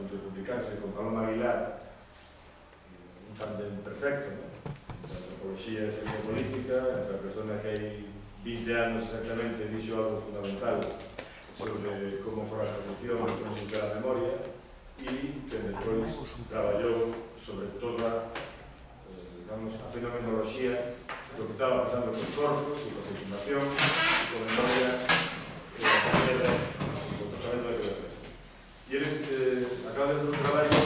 punto de publicarse, con Paloma Aguilar, un tándem perfecto, ¿no? Entre antropología e ciencia política, entre a persona que hai 20 anos exactamente dixo algo fundamental sobre como foi a transición, como superar a memoria, e que despois traballou sobre toda a fenomenoloxía do que estaba pasando con corpos e con información, con memoria, con manera, con tratamento de quedación. E eles acaban de hacer un traballo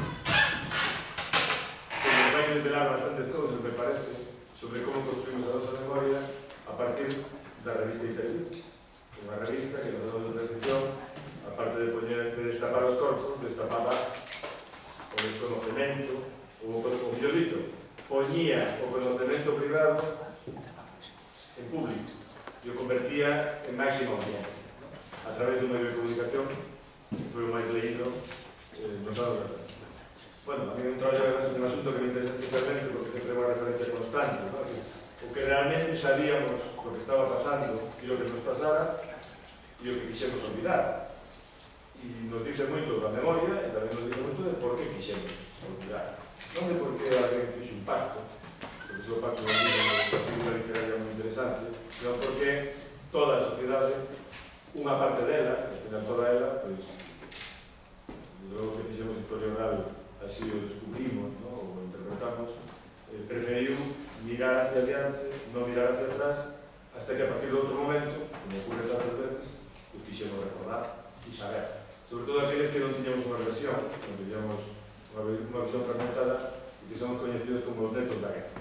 que nos vai desvelar bastantes cousas, me parece, sobre como construimos a nosa memoria a partir da revista Interview. Unha revista que nos dá de transición, aparte de destapar os corpos, destapaba o desconocemento, o mellor dito, poñía o conocemento privado en público e o convertía en máxima audiencia a través dun medio de comunicación que foi o máis leído nos anos de. Bueno, a mí un traballo é un asunto que me interesa especialmente porque sempre é unha referencia constante, ¿no? O que realmente sabíamos lo que estaba pasando e lo que nos pasara e o que quixemos olvidar. E nos dice moito da memoria e tamén nos dice moito de por que quixemos olvidar. Non de por que alguén fixe un pacto, porque ese pacto é unha figura literaria moi interesante, sino porque toda a sociedade, unha parte dela, e ao final toda ela, pois, logo que fixemos historia oral, así o descubrimos, ¿no? O interpretamos, preferiu mirar hacia adiante, non mirar hacia atrás, hasta que a partir de outro momento, como ocurre tantas veces, pues quixemos recordar e saber. Sobre todo aqueles que non tiñamos unha versión, non tiñamos unha visión fragmentada e que somos coñecidos como os netos da guerra.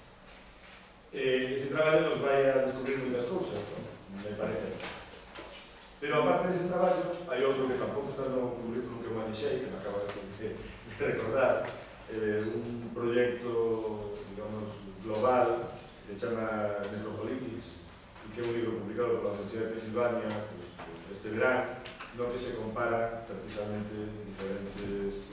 Ese traballo nos vai a descubrir moitas cousas, ¿no? Me parece. Pero aparte dese traballo, hai outro que tampouco está no currículum que manexei, que me acaba de recordar, un proxecto, digamos, global que se chama Necropolitics e que é un libro publicado pola Universidade de Pensilvania este verán, no que se compara precisamente diferentes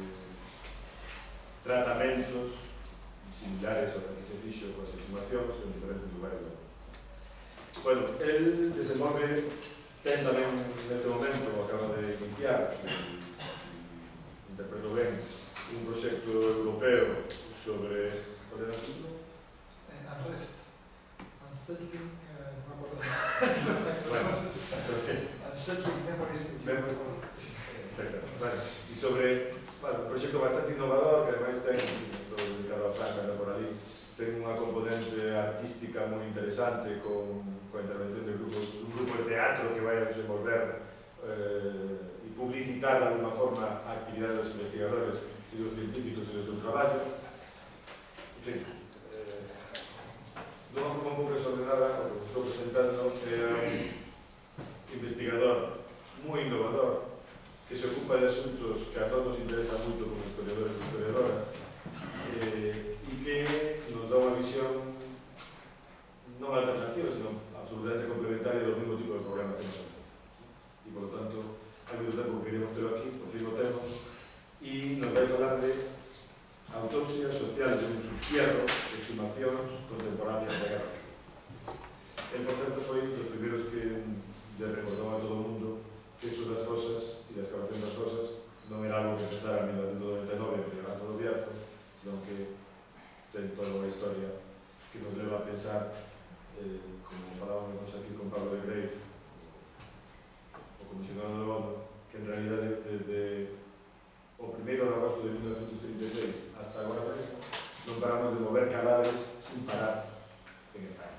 tratamentos similares ao que se fixo coas exhumacións en diferentes lugares do mundo. Bueno, el desenvolve, ten tamén neste momento, acaba de iniciar, interpreto ben, un proxecto europeo sobre... ¿Cuál era el título? Unrest. Unsettling... no me acuerdo. Bueno, Unsettling Memories. Bueno, y sobre un proxecto bastante innovador que además ten, todo dedicado a Franca, por ali, ten unha componente artística moi interesante con a intervención de un grupo de teatro que vai a desenvolver e publicitar de alguna forma a actividade dos investigadores e dos científicos e do seu traballo. En fin, de unha forma un pouco desordenada, o que estou presentando é un investigador moi innovador que se ocupa de asuntos que a todos nos interesan moito como historiadores e historiadoras e que nos dá unha visión non alternativa, sino absolutamente complementaria do mesmo tipo de problema que nos hace. E, por lo tanto, hai moito tempo que queríamos ter aquí, por fin o temos, e nos vai falar de autopsia social de un subfierro, exhumacións contemporáneas da guerra. El, por certo, foi dos primeiros que lle recordou a todo o mundo que iso das fosas e da excavación das fosas non era algo que empezara en 1999 en Brazo do Bierzo, senón que ten toda unha historia que nos leva a pensar, como falábamos aquí con Pablo de Grave, o comisionado do ONU, que en realidad desde o 1 de agosto de 1936 hasta agora mesmo non paramos de mover cadáveres sin parar en España.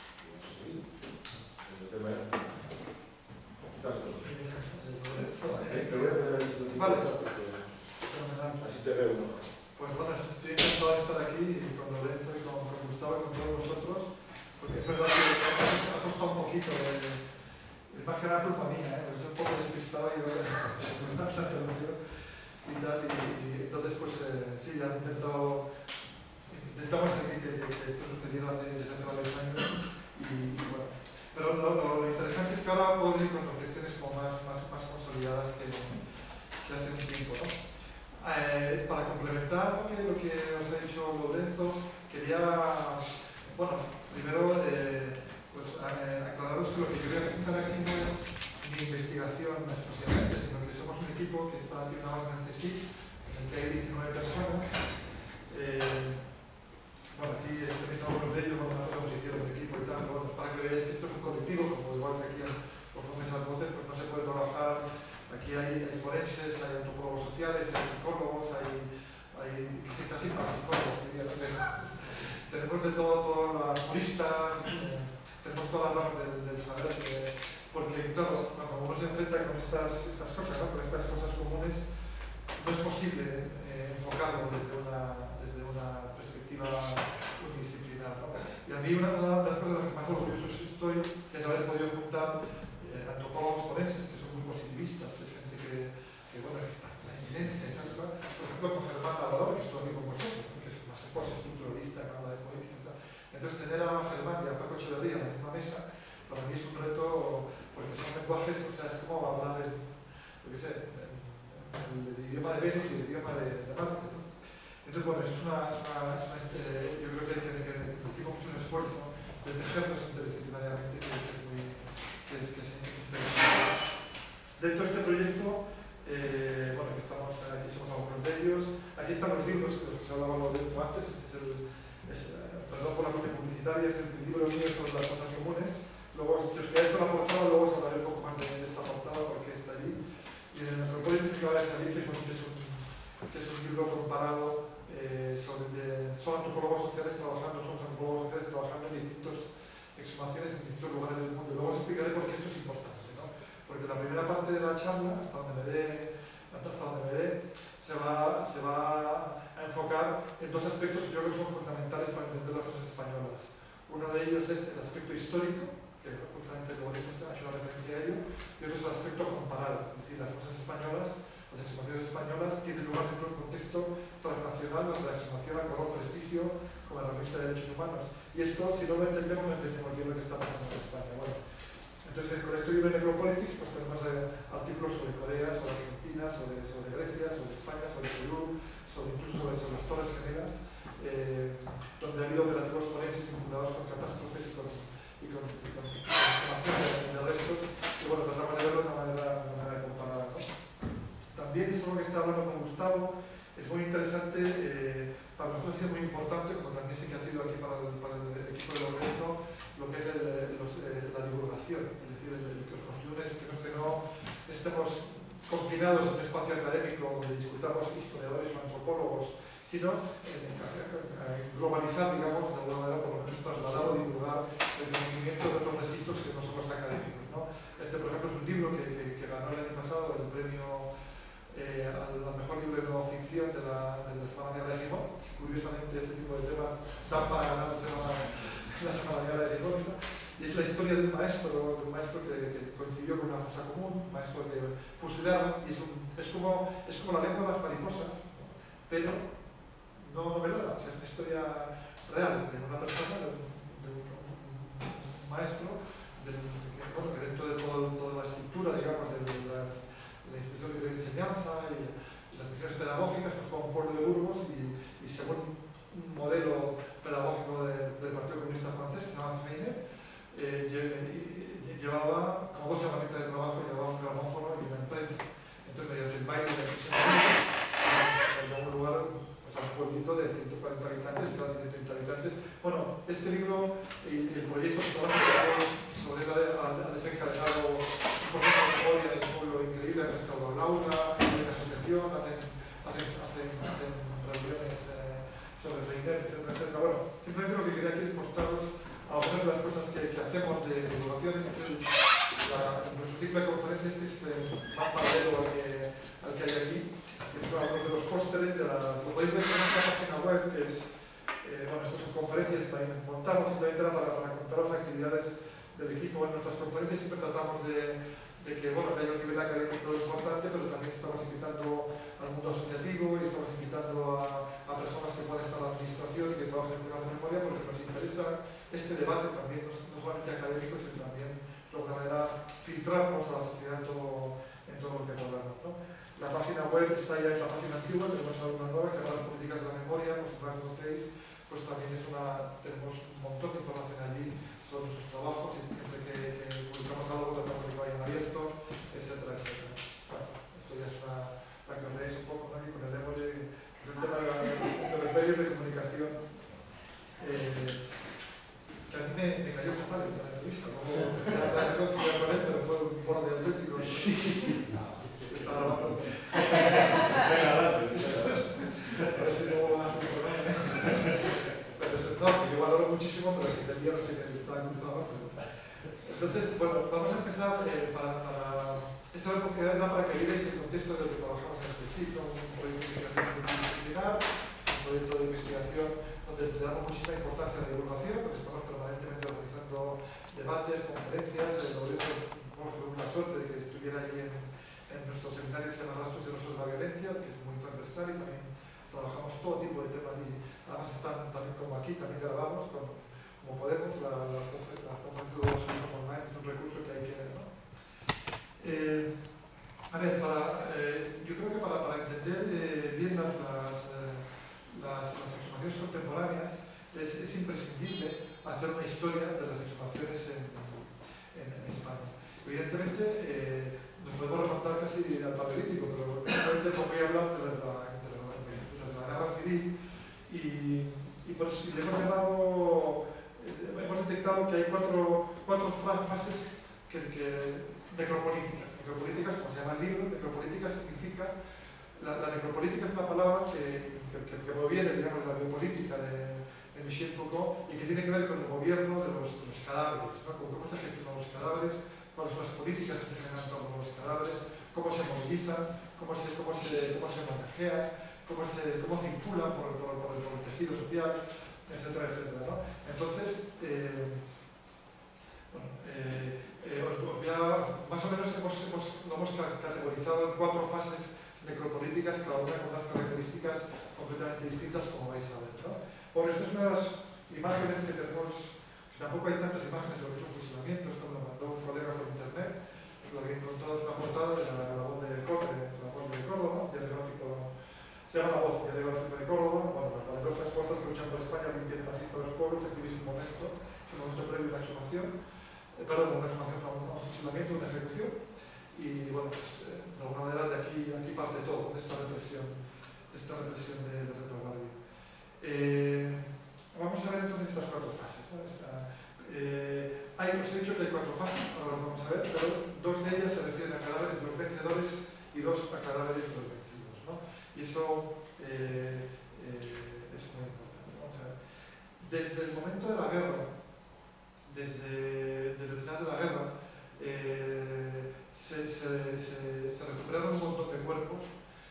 O tema é... Estás con nosotros. Te voy a poner esto. Vale. Así te veo, ¿no? Pues bueno, estoy encantado de estar aquí con Lorenzo y con Gustavo y con todos vosotros, porque es verdad que me ha costado un poquito, es más que nada culpa mía, soy un poco despistado y y tal, y entonces pues sí, ya intentamos aquí que esto sucediera desde hace varios años y bueno, pero lo interesante es que ahora puedo ir con reflexiones como más consolidadas que hace un tiempo, ¿no? Para complementar lo que os ha dicho Lorenzo, quería, bueno, primero pues, aclararos que lo que yo voy a presentar aquí no es mi investigación exclusivamente, sino que es somos un equipo que está aquí una base en el CSIC, en el que hay 19 personas. Bueno, aquí tenéis algunos de ellos, vamos a hacer la posición del equipo y tal, bueno, para que veáis que esto es un colectivo, como igual que aquí os ponéis a las voces, pues no se puede trabajar. Aquí hay forenses, hay antropólogos sociales, hay psicólogos, hay casi parapsicólogos, diría. Tenemos de todo, las juristas, tenemos todas las ramas del saber, porque claro, cuando uno se enfrenta con estas cosas, ¿no? Con estas cosas comunes, no es posible enfocarlo desde una perspectiva unidisciplinar, ¿no? Y a mí una de las cosas de las que más orgulloso estoy es haber podido juntar antropólogos forenses que son muy positivistas, es gente que bueno, que está en la evidencia, ¿sabes? Por ejemplo, con Germán Labrador, que estoy aquí con vosotros, que es más postestructuralista, que habla de política y tal. Entonces, tener a Germán y a Paco Echeverría en la misma mesa, para mí es un reto, porque son lenguajes, o sea, es como hablar en, yo qué sé, el idioma de Venus y el idioma de Marte, ¿no? Entonces, bueno, yo creo que hicimos un esfuerzo de tejernos interdisciplinariamente, que es interesante. Dentro de este proyecto, bueno, aquí somos algunos de ellos. Aquí están los libros de los que se hablaba antes. Perdón por la parte publicitaria, es el libro mío sobre las cosas comunes. Luego, si os quedáis con la portada, luego os hablaré un poco más de esta portada porque está allí. Y en el Antropólisis que va a salir, que es un libro comparado son antropólogos sociales trabajando en distintas exhumaciones en distintos lugares del mundo. Y luego os explicaré por qué esto es importante, ¿no? Porque la primera parte de la charla, hasta donde me dé, se va a enfocar en dos aspectos que yo creo que son fundamentales para entender las cosas españolas. Uno de ellos es el aspecto histórico, que justamente Lorenzo ha hecho una referencia a ello, y otro es el aspecto comparado, es decir, las cosas españolas, las exhumaciones españolas tienen lugar dentro de un contexto transnacional, donde la exhumación acordó prestigio como herramienta de derechos humanos. Y esto, si no lo entendemos, no entendemos bien lo que está pasando en España. Bueno, entonces, con este libro de Necropolitics, pues tenemos artículos sobre Corea, sobre Argentina, sobre Grecia, sobre España, sobre Perú, incluso sobre las Torres Gemelas, donde ha habido operativos forenses vinculados con catástrofes y con información de restos. Y bueno, tratamos de verlo de una manera comparada, ¿no? También es algo que está hablando con Gustavo, es muy interesante, para nosotros es muy importante, como también sé que ha sido aquí para el equipo de Lorenzo, lo que es la divulgación, es decir, que los consumidores, que no estemos confinados en un espacio académico donde discutamos historiadores o antropólogos, sino globalizar, digamos, de alguna manera, por lo menos trasladar o divulgar el conocimiento de otros registros que no son los académicos, ¿no? Este, por ejemplo, es un libro que ganó el año pasado el premio al mejor libro de no ficción de la Semana de Gijón. Curiosamente, este tipo de temas dan para ganar la Semana de Gijón, ¿no? Y es la historia de un maestro que coincidió con una fosa común, un maestro que fusilaron, y es como la lengua de las mariposas, ¿no? Pero no novelada, o sea, es una historia real de una persona, de un maestro, que dentro de toda la estructura, digamos, de la institución de enseñanza y las misiones pedagógicas, pues fue a un pueblo de Burgos y según un modelo pedagógico del Partido Comunista Francés, que se llama Freire, llevaba como dos herramientas de trabajo, llevaba un gramófono y una imprenta. Entonces, mediante el baile de la misión en un lugar, pues, a un pueblito de 140 habitantes, de 30 habitantes. Bueno, este libro y el proyecto que sobre él ha desencadenado un proceso de memoria de un pueblo increíble, han restaurado el aula, hay una asociación, hacen reuniones sobre Freire, etcétera. Bueno, simplemente lo que quería aquí es mostraros algunas de las cosas que hacemos de divulgación. Nuestro ciclo de conferencias es más paralelo al que hay aquí. Son algunos de los pósteres lo podéis ver en nuestra página web, que es, bueno, estas son conferencias que también montamos, simplemente era para contar las actividades del equipo. En nuestras conferencias siempre tratamos de que, bueno, que haya un nivel académico importante, pero también estamos invitando al mundo asociativo y estamos invitando a personas que puedan estar en la administración y que trabajen en temas de memoria, porque nos interesa este debate también, no solamente académico, sino también de alguna manera filtrarnos a la sociedad en todo lo que podamos, ¿no? La página web está ya en la página antigua, tenemos alguna nueva que se llama Las Políticas de la Memoria, pues si no la conocéis, pues también tenemos un montón de información allí sobre nuestros trabajos y siempre que publicamos algo tratamos de que vayan abiertos, etcétera, etcétera. Bueno, esto ya es la que os leéis un poco, ¿no? Y con el Évole, el tema de los medios de comunicación, que a mí me cayó fatal en la entrevista, como la reconciliar con él, pero fue un borde auténtico. Estaba hablando. Venga, adelante. A ver si no hace un programa. Pero no, que yo valoro muchísimo, pero que entendía no sé que estaba cruzado. Entonces, bueno, vamos a empezar esta oportunidad para que veáis el contexto de lo que trabajamos en este sitio, un proyecto de investigación multidisciplinar, un proyecto de investigación donde le damos muchísima importancia a la divulgación, porque estamos permanentemente organizando debates, conferencias, vamos a tener la suerte de que estuviera ahí en nuestro seminario que se llama Rastros y Rostros de la Violencia, que es muy transversal y también trabajamos todo tipo de temas y además están también como aquí, también grabamos como podemos, las conferencias de los subimos online, es un recurso que hay que ver, ¿no? A ver, yo creo que para entender bien las exhumaciones contemporáneas es imprescindible hacer una historia de las exhumaciones en España. Evidentemente, nos podemos remontar casi al paleolítico, pero realmente voy a hablar de la guerra civil y por eso le hemos llamado, hemos detectado que hay cuatro fases necropolíticas. Necropolíticas, como se llama el libro, necropolítica significa, la necropolítica es una palabra que proviene, digamos, de la biopolítica de Michel Foucault y que tiene que ver con el gobierno de los cadáveres, ¿no? Cómo se gestionan los cadáveres, cuáles son las políticas que se generan en torno a los cadáveres, cómo se movilizan, cómo se manejan, cómo circulan por el tejido social, etcétera, etcétera, ¿no? Entonces, más o menos lo hemos categorizado en 4 fases necropolíticas, cada una con unas características completamente distintas, como vais a ver, ¿no? Por estas son unas imágenes que tenemos, tampoco hay tantas imágenes de lo que es un fusilamiento, esto me lo mandó un colega por internet, lo que he encontrado es una portada de la voz de Córdoba, diario gráfico, se llama La Voz, diario gráfico de Córdoba, bueno, las poderosas fuerzas que luchan por España, limpian fascista de los pueblos, describís un momento previo a una exhumación, un fusilamiento, una ejecución, y bueno, pues de alguna manera de aquí parte todo, de esta represión de retaguardia. Vamos a ver entonces estas 4 fases, ¿no? Os he dicho que hay 4 fases, ahora lo vamos a ver, pero 2 de ellas se refieren a cadáveres de los vencedores y 2 a cadáveres de los vencidos, ¿no? Y eso es muy importante. Vamos a ver. Desde el momento de la guerra, desde el final de la guerra, se recuperaron un montón de cuerpos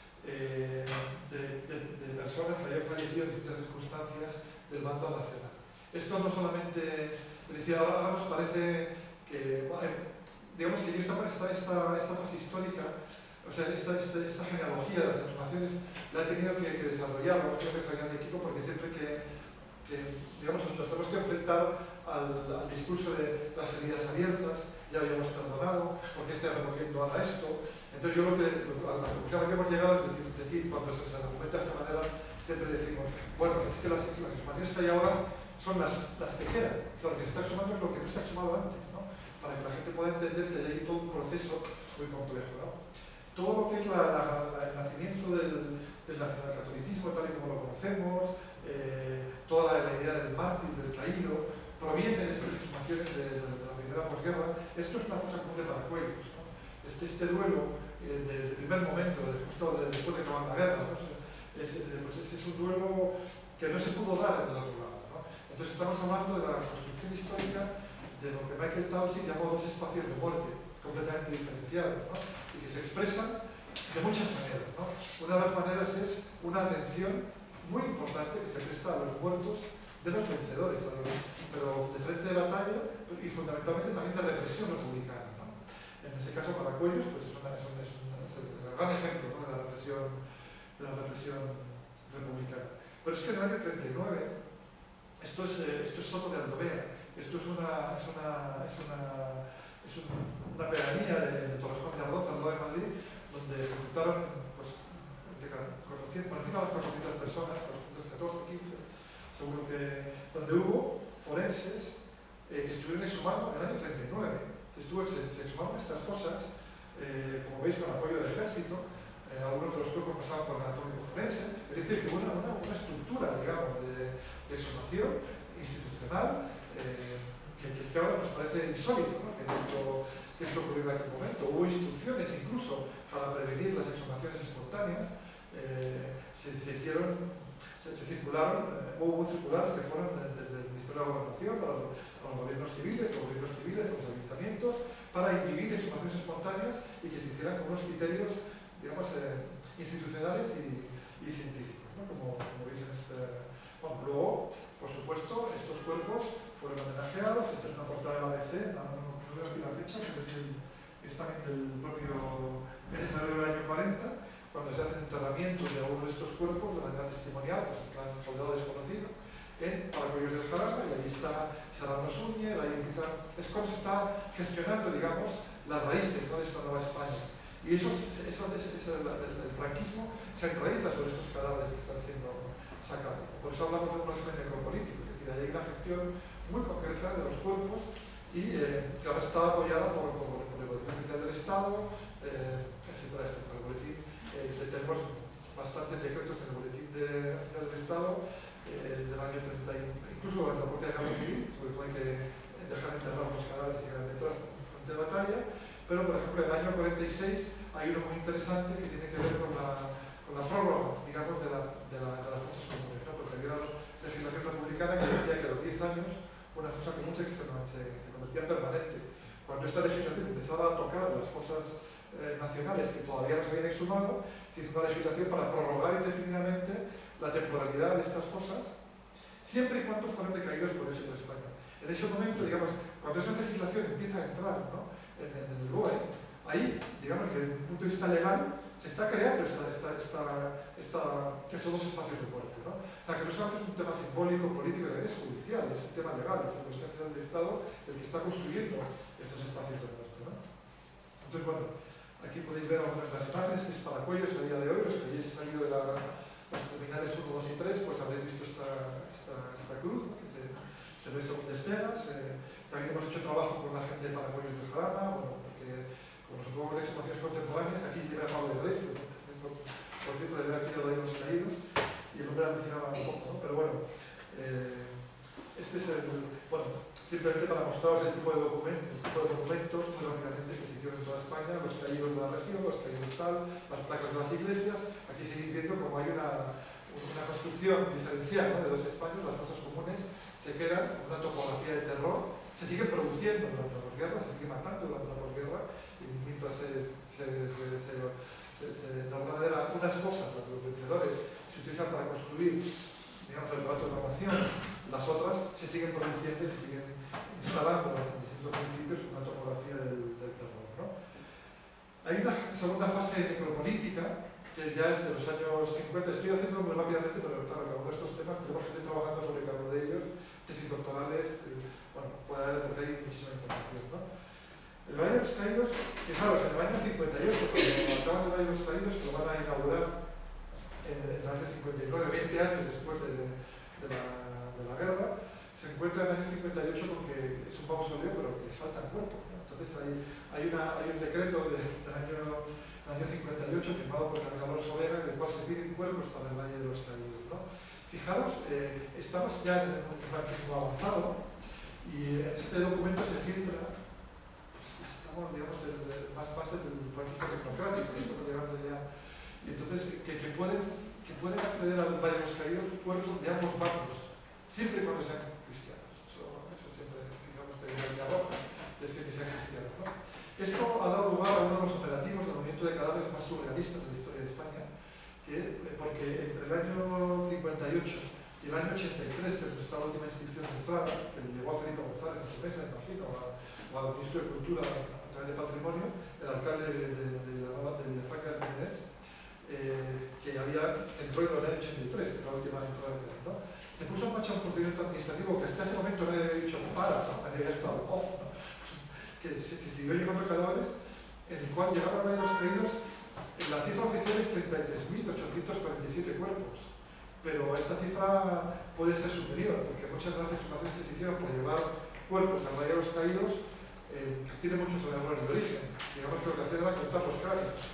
de personas que habían fallecido en distintas circunstancias del bando nacional. Esto no solamente, decía, ahora nos parece que, digamos que yo esta fase histórica, o sea, esta genealogía de las exhumaciones la he tenido que desarrollar, lo tengo que desarrollar en equipo, porque siempre que digamos, nos tenemos que enfrentar al discurso de las heridas abiertas, ya habíamos perdonado, porque este removiendo haga esto. Entonces yo a la conclusión a la que hemos llegado es decir, cuando se argumenta de esta manera, siempre decimos, bueno, es que las exhumaciones que hay ahora son las que quedan. O sea, lo que se está exhumando es lo que no se ha exhumado antes, ¿no? Para que la gente pueda entender que hay todo un proceso muy complejo, ¿no? Todo lo que es el nacimiento del nacionalcatolicismo, tal y como lo conocemos, toda la idea del mártir, del caído, proviene de estas exhumaciones de la primera posguerra. Esto es una fosa común de Paracuellos, ¿no? Este duelo, desde el primer momento, justo después de acabar la guerra, ¿no? es un duelo que no se pudo dar en el otro lado, ¿no? Entonces estamos hablando de la construcción histórica de lo que Michael Taussig llamó 2 espacios de muerte completamente diferenciados, ¿no? Y que se expresan de muchas maneras, ¿no? Una de las maneras es una atención muy importante que se presta a los muertos de los vencedores, pero de frente de batalla y fundamentalmente también de represión republicana, ¿no? En este caso, Paracuellos pues es el gran ejemplo, ¿no? de la represión republicana. Pero es que en el año 39, esto es solo de Aldovea, esto es una pedanía de Torrejón de Ardoz, al lado de Madrid, donde ejecutaron pues, por encima de las 400 personas, 414, 15, seguro que, donde hubo forenses que estuvieron exhumando en el año 39. Se exhumaron estas fosas, como veis, con apoyo del ejército, algunos de los cuerpos pasaban por anatómico forense, es decir, que una estructura, digamos, de exhumación institucional que ahora nos parece insólito, ¿no? Que esto ocurrió en aquel momento. Hubo instrucciones incluso para prevenir las exhumaciones espontáneas, se circularon, hubo circulares que fueron desde el Ministerio de la Gobernación a los gobiernos civiles, a los ayuntamientos, para inhibir exhumaciones espontáneas y que se hicieran con unos criterios, digamos, institucionales y científicos, ¿no? Como veis en este... Bueno, luego, por supuesto, estos cuerpos fueron homenajeados. Esta es una portada de la ABC, no veo aquí la fecha, pero es también del propio mes de febrero del año 40, cuando se hacen enterramientos de algunos de estos cuerpos de manera testimonial, pues en plan soldado desconocido, en Paracuellos del Jarama, y ahí está Serrano Súñez, ahí empieza... Es como se está gestionando, digamos, las raíces, ¿no?, de esta nueva España. Y el franquismo se enraiza sobre estos cadáveres que están siendo sacados. Por eso hablamos de un régimen necropolítico, es decir, hay una gestión muy concreta de los cuerpos y que ahora está apoyada por el Boletín Oficial del Estado, etcétera, etcétera. El boletín, tenemos bastantes decretos en el Boletín Oficial del Estado del año 30, incluso durante la propia Guerra Civil, sobre todo hay que dejar enterrar los cadáveres y quedar detrás de batalla. Pero, por ejemplo, en el año 46 hay uno muy interesante que tiene que ver con la prórroga, digamos, de las fosas comunes, ¿no? Porque había una legislación republicana que decía que a los 10 años una fosa común se convertía en permanente. Cuando esta legislación empezaba a tocar las fosas nacionales que todavía no se habían exhumado, se hizo una legislación para prorrogar indefinidamente la temporalidad de estas fosas, siempre y cuando fueran decaídas por el España. En ese momento, digamos, cuando esa legislación empieza a entrar, ¿no?, en el BOE, ahí, digamos que desde un punto de vista legal, se está creando estos dos espacios de muerte, ¿no? O sea, que no solamente es un tema simbólico, político, es judicial, es un tema legal, es la Presidencia del Estado el que está construyendo estos espacios de muerte, ¿no? Entonces, bueno, aquí podéis ver algunas de las imágenes. Este es Paracuellos a día de hoy, los que hayáis salido de las terminales 1, 2 y 3, pues habréis visto esta cruz, ¿no?, que se ve según despegas. También hemos hecho trabajo con la gente de Paracuellos del Jarama, bueno, porque como nos ocupamos de exhumaciones contemporáneas, aquí lleva a Pablo de Recio, por cierto, le había sido de los caídos, y el hombre alucinaba un poco, ¿no? Pero bueno, este es simplemente para mostraros el tipo de documentos, muy rápidamente, que se hicieron en toda España, los caídos de la región, los caídos tal, las placas de las iglesias. Aquí seguís viendo como hay una construcción diferencial, ¿no?, de dos Españas. Las fosas comunes se quedan con una topografía de terror, se siguen produciendo durante la posguerra, se siguen matando durante la posguerra, y mientras de alguna manera unas fosas, las de los vencedores, se utilizan para construir, digamos, el relato de la nación, las otras se siguen produciendo y se siguen instalando en distintos municipios con una topografía del terror, ¿no? Hay una segunda fase necropolítica que ya es de los años 50. Estoy haciendo muy rápidamente, pero claro, cada uno de estos temas tenemos gente trabajando sobre cada uno de ellos, tesis doctorales, bueno, puede haber, porque hay muchísima información, ¿no? El Valle de los Caídos, fijaros, en el año 58, cuando acaban el Valle de los Caídos, que lo van a inaugurar en el año 59, 20 años después de la guerra, se encuentra en el año 58 porque es un mausoleo, pero les faltan cuerpos, ¿no? Entonces hay un decreto del año 58 firmado por Carlos Alonso Vega, en el cual se piden cuerpos para el Valle de los Caídos, ¿no? Fijaros, estamos ya en un franquismo avanzado y este documento se filtra, estamos, digamos, más fase del franquismo tecnocrático, estamos llegando ya. Y entonces, que pueden acceder al Valle de los Caídos cuerpos de ambos bandos, siempre y cuando sean cristianos. Eso siempre, digamos, que la roja es que sean cristianos, ¿no? Esto ha dado lugar a uno de los operativos del movimiento de cadáveres más surrealistas de la historia de España, porque entre el año 58 y el año 83, que está la última inscripción de entrada, que le llegó a Felipe González a su mesa, imagino, o al ministro de Cultura a través de Patrimonio, el alcalde de Franca de Menés, que entró en el año 83, que es la última entrada de entrada, ¿no? Se puso en marcha un procedimiento administrativo que hasta ese momento no había dicho para, ¿no?, había estado off, ¿no?, que siguió llevando cadáveres, en el cual llegaron a los caídos. La cifra oficial es 33.847 cuerpos, pero esta cifra puede ser superior, porque muchas de las exhumaciones que se hicieron por llevar cuerpos al Valle de los Caídos tienen muchos errores de origen. Digamos que lo que hacían era cortar los cráneos.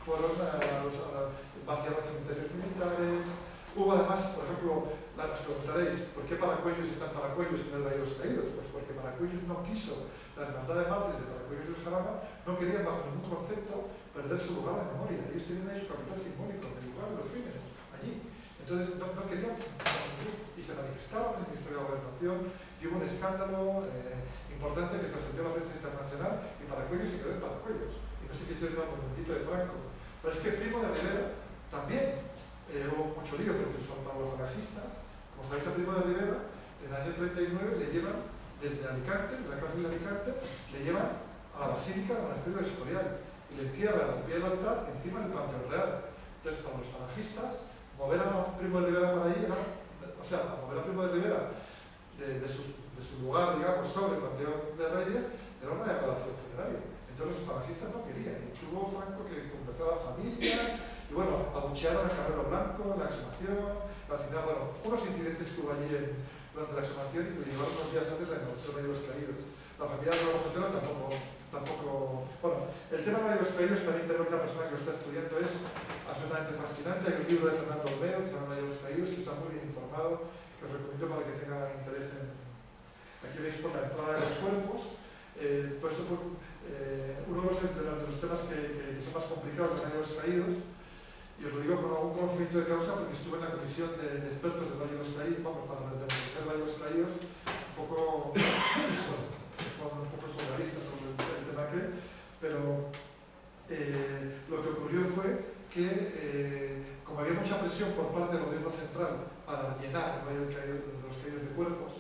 fueron a vaciar los cementerios militares. Hubo además, por ejemplo, os preguntaréis, ¿por qué Paracuellos están Paracuellos en el Valle de los Caídos? Pues porque Paracuellos no quiso, la Hermandad de Mártires de Paracuellos del Jarama no querían bajo ningún concepto perder su lugar de memoria. Ellos tenían ahí su capital simbólico, el lugar de los crímenes, allí. Entonces no querían, y se manifestaron en el Ministerio de la Gobernación, y hubo un escándalo importante que trascendió a la prensa internacional, y Paracuellos se quedó en Paracuellos. Y no sé qué se llama el momentito de Franco. Pero es que Primo de Rivera también hubo mucho lío porque les faltaban los falangistas. Como sabéis, a Primo de Rivera, en el año 39 le llevan desde Alicante, de la cárcel de Alicante, le llevan a la Basílica del Monasterio del Escorial y le entierran al pie del altar encima del Panteón Real. Entonces, para los falangistas, mover a Primo de Rivera para ahí era, o sea, mover a Primo de Rivera de su lugar, digamos, sobre el Panteón de Reyes, era una degradación funeraria. Entonces los falangistas no querían. Y tuvo Franco que convenció a la familia, y bueno, abuchearon el Carrero Blanco, la exhumación, al final, bueno, unos incidentes que hubo allí durante la exhumación y que le llevaron unos días antes de la inauguración de los Caídos. La familia de Ramos Otero tampoco. Bueno, el tema de los Caídos también tengo una persona que lo está estudiando, es absolutamente fascinante. Hay un libro de Fernando Olmedo que se llama Los Caídos, que está muy bien informado, que os recomiendo para que tengan interés en. Aquí veis por la entrada de los cuerpos. Pues esto fue uno de los temas que son más complicados del Valle de los Caídos, y os lo digo con algún conocimiento de causa porque estuve en la comisión de expertos del Valle de los Caídos, vamos, para determinar el Valle de los Caídos, un poco, bueno, fueron un poco surrealistas sobre el tema aquel, pero lo que ocurrió fue que, como había mucha presión por parte del gobierno central para llenar el Valle de los Caídos de cuerpos,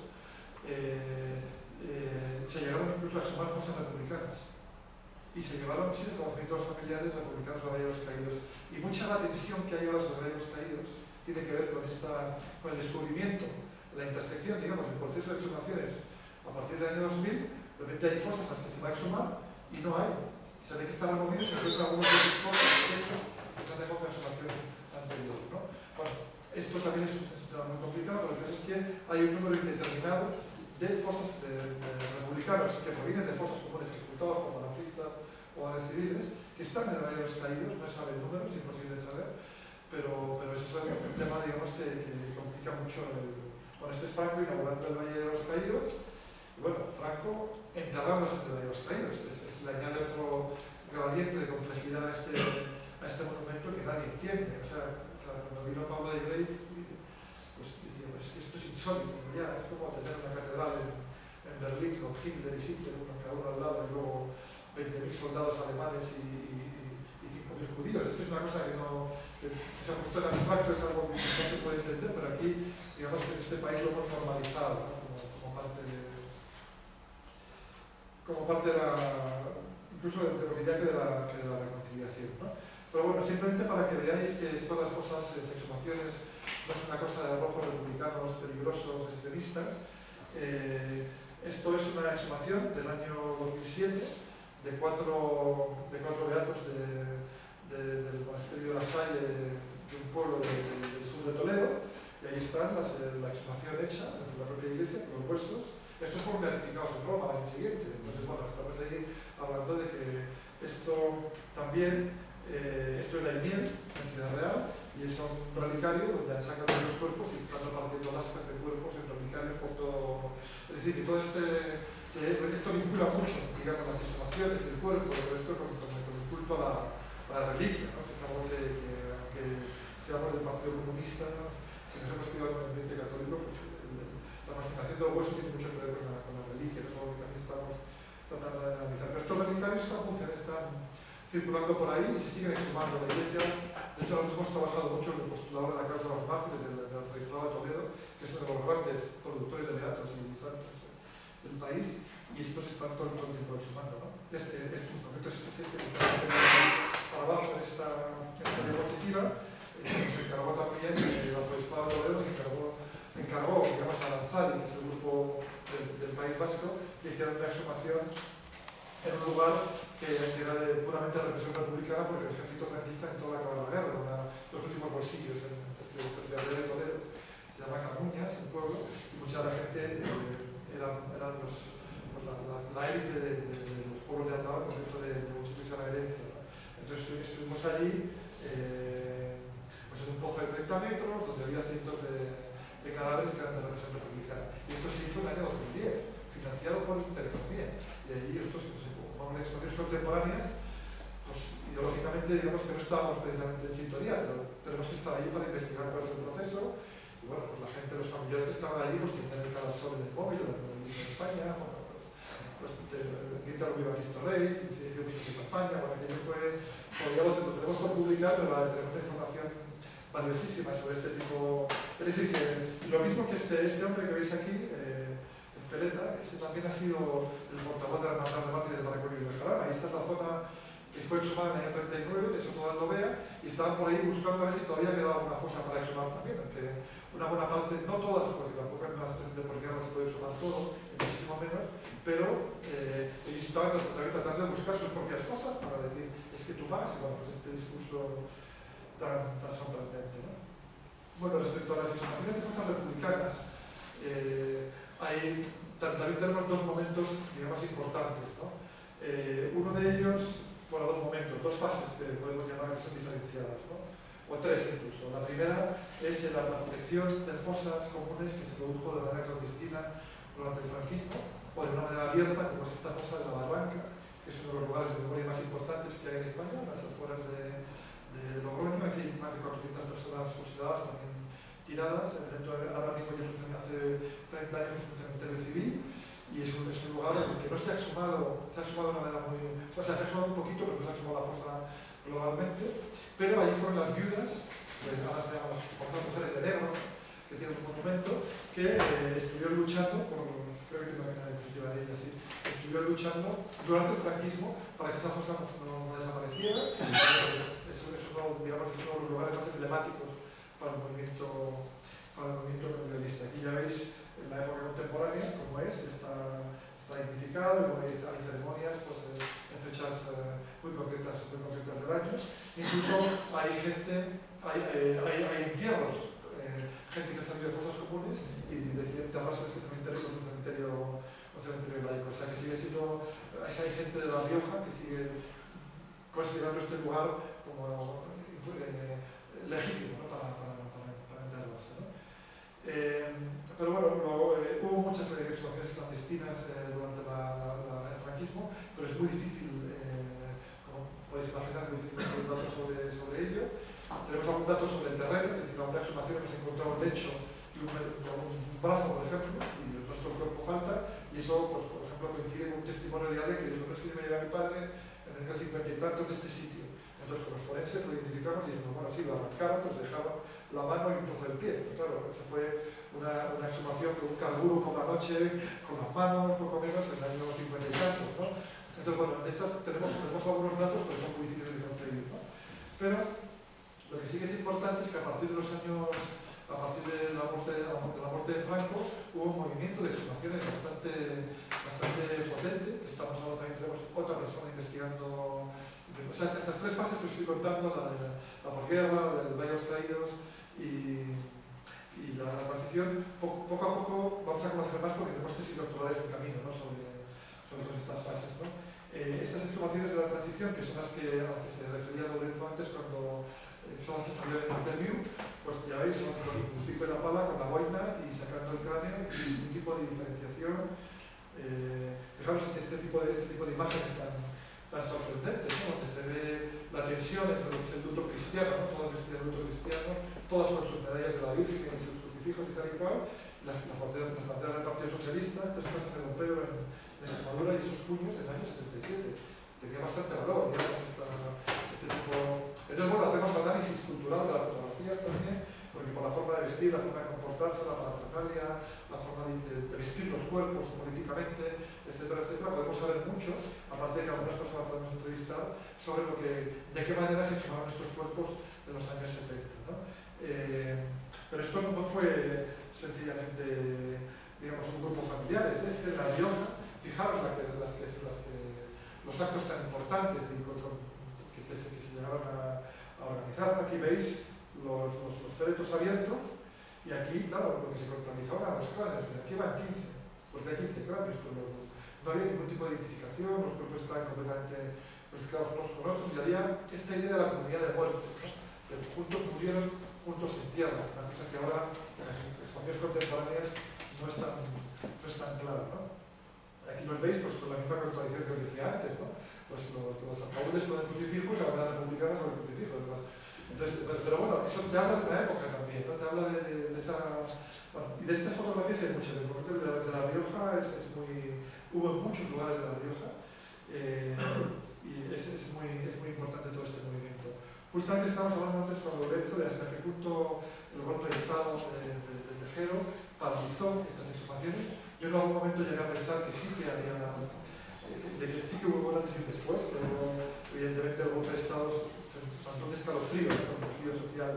se llegaron incluso a exhumar fosas republicanas y se llevaron sin el conocimiento de los familiares republicanos al Valle de los Caídos. Y mucha de la tensión que hay ahora sobre el Valle de los Caídos tiene que ver con el descubrimiento, la intersección, digamos, el proceso de exhumaciones a partir del año 2000. De repente hay fosas en las que se va a exhumar y no hay. Se ve que están removidos y se encuentran algunos de los cosas que se han dejado con exhumación anterior, ¿no? Bueno, esto también es un tema muy complicado, pero lo que pasa es que hay un número indeterminado de fosas republicanos que provienen de fosas comunes ejecutadas por falangistas o guardias civiles que están en el Valle de los Caídos, no se sabe el número, es imposible de saber, pero eso es un tema, digamos, que complica mucho. Bueno, este es Franco inaugurando el Valle de los Caídos, y bueno, Franco enterrándose en el Valle de los Caídos, le añade otro gradiente de complejidad a este monumento que nadie entiende. O sea, cuando vino Pablo de Grey, pues decía, pues esto es insólito, ya, es como tener una catedral en Berlín con Hitler y Hitler, cada uno al lado, y luego 20.000 soldados alemanes y 5.000 judíos. Esto es una cosa que se ha puesto en abstracto, es algo que no se puede entender, pero aquí, digamos que en este país lo hemos normalizado, ¿no? como parte de incluso de lo que de la reconciliación, ¿no? Pero bueno, simplemente para que veáis que esto de las fosas exhumaciones no es una cosa de rojos republicanos peligrosos, extremistas. Esto es una exhumación del año 2007 de cuatro beatos del monasterio de la Salle, de un pueblo del sur de Toledo, y ahí está la exhumación hecha dentro de la propia iglesia, con los huesos. Estos fueron beatificados en Roma al año siguiente. Entonces, bueno, estamos ahí hablando de que esto también, esto es de Aimiel, en Ciudad Real, y es un relicario donde han sacado los cuerpos y están repartiendo lascas de cuerpos en relicarios por todo. Es decir, que todo esto vincula mucho, digamos, las exhumaciones del cuerpo, pero esto con el culto a la reliquia, ¿no? Que es algo que seamos del Partido Comunista, ¿no? Que nos hemos criado en el ambiente católico, pues la fascinación de los huesos tiene mucho que ver con la reliquia, es algo que también estamos tratando de analizar. Pero estos relicarios están circulando por ahí y se siguen exhumando. La Iglesia, de hecho, nosotros hemos trabajado mucho en el postulador de la causa de los mártires del arzobispado de Toledo, que es uno de los grandes productores de beatos y santos del país, y estos están todo el tiempo exhumando, ¿no? Este instrumento que está para abajo en esta diapositiva, se encargó también el arzobispado de Toledo, se encargó, digamos, a Lanzadi, que es el grupo del País Vasco, que hicieron una exhumación en un lugar que era de puramente represión republicana, porque el ejército franquista entró a acabar la guerra, los últimos bolsillos en el Ciudad de Toledo, se llama Camuñas, el pueblo, y mucha de la gente eran la élite de los pueblos de al lado, con esto de multiplicar la herencia, ¿no? Entonces estuvimos allí pues en un pozo de 30 metros, donde había cientos de cadáveres que eran de represión republicana. Y esto se hizo en el año 2010, financiado por Intereconomía. Y allí estos, como las exposiciones contemporáneas, pues ideológicamente digamos que no estábamos precisamente en sintonía, pero tenemos que estar allí para investigar cuál es el proceso. Y bueno, pues la gente, los familiares que estaban allí, pues tenían el cara al sol en el móvil, en España, bueno, pues Guitar Viva Cristo Rey, hizo Visas de Campaña, bueno, aquello fue, todavía lo tenemos por publicar, pero tenemos una información valiosísima sobre este tipo. Es decir, que lo mismo que este hombre que veis aquí, Peleta, este también ha sido el portavoz de la Hermandad de Mártires de la Recoleta de Jarama. Ahí está la zona que fue exhumada en el año 39, de Soto de Aldovea, y estaban por ahí buscando a ver si todavía quedaba una fosa para exhumar también, porque una buena parte, no todas, porque tampoco en las de posguerra se puede exhumar todo, muchísimo menos, pero ellos estaban tratando de buscar sus propias fosas para decir, es que tú vas, y bueno, pues este discurso tan sorprendente, ¿no? Bueno, respecto a las exhumaciones de fosas republicanas, también tenemos dos momentos, digamos, importantes, ¿no? Uno de ellos, bueno, dos momentos, dos fases que podemos llamar que son diferenciadas, ¿no? O tres incluso. La primera es la protección de fosas comunes que se produjo de manera clandestina durante el franquismo, o de una manera abierta, como es esta fosa de la Barranca, que es uno de los lugares de memoria más importantes que hay en España, las afueras de Logroño. Aquí hay más de 400 personas fusiladas, también tiradas. Ahora mismo ya hace 30 años es un cementerio civil, y es un lugar que no se ha exhumado, se ha exhumado de una manera muy... O sea, se ha exhumado un poquito, pero no se ha exhumado la fosa globalmente. Pero ahí fueron las viudas, pues ahora se llaman las mujeres de negro, que tienen un monumento, que estuvieron luchando por... Creo que tiene una definitiva de ella, sí. Estuvieron luchando durante el franquismo para que esa fosa no desapareciera. Eso es uno, digamos, es uno de los lugares más emblemáticos para el movimiento memorialista. Aquí ya veis en la época contemporánea cómo está dignificado, hay ceremonias pues, en fechas muy concretas del año. Incluso hay entierros, gente que ha salido de fosas comunes y decide enterrarse en este cementerio como un cementerio laico. O sea que sigue siendo, hay gente de La Rioja que sigue considerando este lugar como legítimo, ¿no? para enterrarse, ¿no? Pero bueno, hubo muchas exhumaciones clandestinas durante el franquismo, pero es muy difícil, como podéis imaginar, muy difícil tener datos sobre ello. Tenemos algún dato sobre el terreno, es decir, alguna exhumación hemos encontrado un lecho y un brazo, por ejemplo, y el resto del cuerpo falta, y eso, pues, por ejemplo, coincide con un testimonio de Ale que dijo, no es que yo me llevé a mi padre en el año 50 y tantos de este sitio. Entonces, con los forenses lo identificamos y dijimos, bueno, sí, lo arrancaron, pues dejaban la mano y un trozo del pie. Pero claro, eso fue una exhumación con un carburo por la noche, con las manos, poco menos, en el año 50 y tantos, ¿no? Entonces, bueno, de estas tenemos algunos datos, pero son muy difíciles de conseguir, ¿no? Pero lo que sí que es importante es que a partir de los años, a partir de la muerte de Franco, hubo un movimiento de exhumaciones bastante potente, que estamos ahora también tenemos otra persona investigando. O sea, estas tres fases que os estoy contando, la de la posguerra, el Valle de los Caídos y la transición, poco a poco vamos a conocer más porque tenemos tesis doctorales en camino, ¿no? sobre todas estas fases, ¿no? Estas exhumaciones de la transición, que son las a las que se refería Lorenzo antes cuando son las que salieron en el interview, pues ya veis, son con un pico de la pala, con la boina y sacando el cráneo, y un tipo de diferenciación. Fijaros este tipo de imágenes tan sorprendentes, ¿no? Donde se ve la tensión entre lo que es el luto cristiano, ¿no? Todo el vestido de luto cristiano, todas con sus medallas de la Virgen y sus crucifijos y tal y cual, las banderas del Partido Socialista. Entonces pasa de Don Pedro en Extremadura y esos puños en el año 77. Tenía bastante valor, digamos, este tipo. Entonces, bueno, hacemos análisis cultural de la fotografía también, porque por la forma de vestir, la forma de comportarse, la parafernalia, la forma de vestir los cuerpos políticamente, etcétera, etcétera, podemos saber mucho, aparte de que algunas personas podemos entrevistar, sobre de qué manera se exhumaron estos cuerpos de los años 70, ¿no? Pero esto no fue sencillamente, digamos, un grupo familiar, es que en La Rioja, fijaros los actos tan importantes que se llegaron a organizar. Aquí veis los féretros abiertos, y aquí, claro, lo que se contabilizaban los cráneos, aquí van 15, porque hay 15 cráneos, pero no había ningún tipo de identificación, los cuerpos estaban completamente mezclados unos con otros, y había esta idea de la comunidad de muertos, ¿no? Que juntos murieron, juntos se entierran, una cosa que ahora en las exposiciones contemporáneas no es tan clara, ¿no? Aquí los veis pues, con la misma contradicción que os decía antes, ¿no? Los ataúdes con el crucifijo y la bandera republicana con el crucifijo, ¿verdad? Entonces, pero bueno, eso te habla de una época también, ¿no? Te habla de esa... Bueno, y de estas fotografías hay muchas, porque de La Rioja hubo en muchos lugares de La Rioja, y es muy importante todo este movimiento. Justamente estábamos hablando antes con Lorenzo de hasta qué punto el golpe de Estado de Tejero paralizó estas exhumaciones. Yo en algún momento llegué a pensar que sí que había, de que sí que hubo un antes y un después, pero evidentemente el golpe de Estado se mandó un escalofrío en el tejido social